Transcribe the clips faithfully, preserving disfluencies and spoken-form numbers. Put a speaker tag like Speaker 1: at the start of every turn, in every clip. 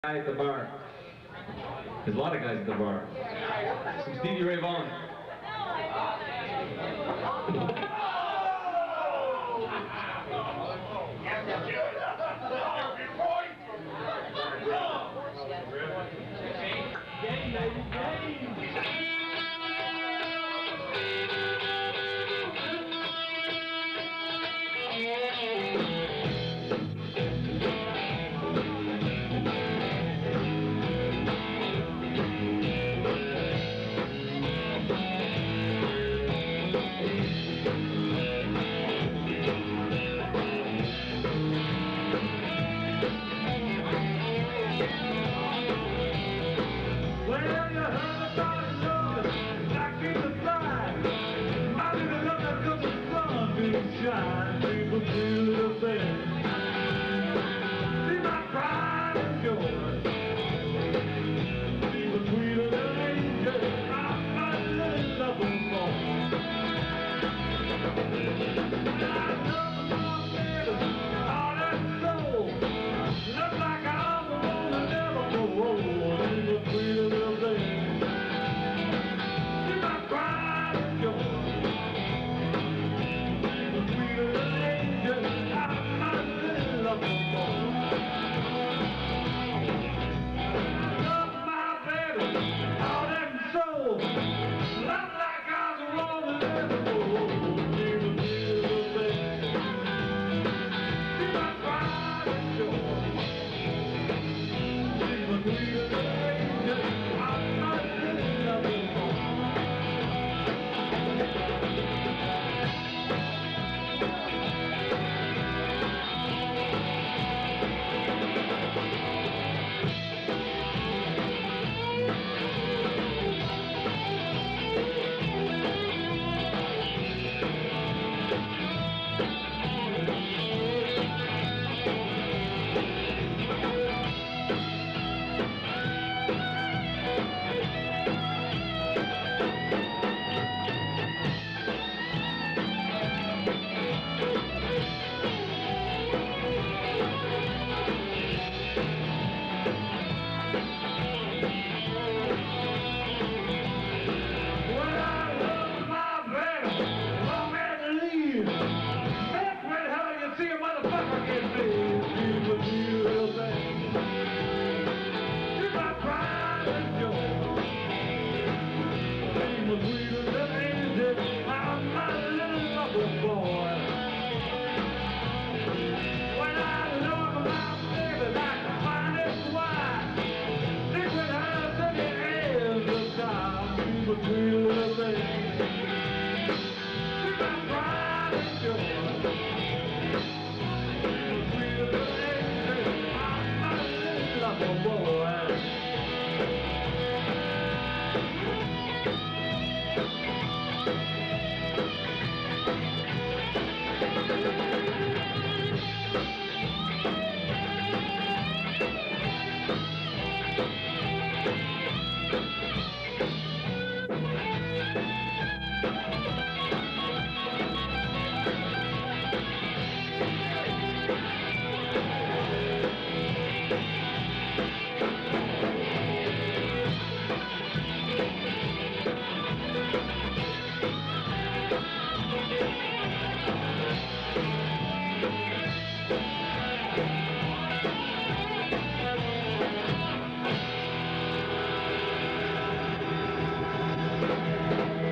Speaker 1: Guy at the bar. There's a lot of guys at the bar. Some Stevie Ray Vaughn.
Speaker 2: Shine, people do the thing. See my pride and joy. Even sweeter than angels. I'm not letting nothing fall. I love my baby, heart and soul. Looks like I'm the one that never grow old. Even sweeter than thing. See my pride and joy.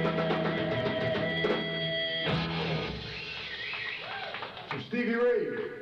Speaker 3: Stevie Ray.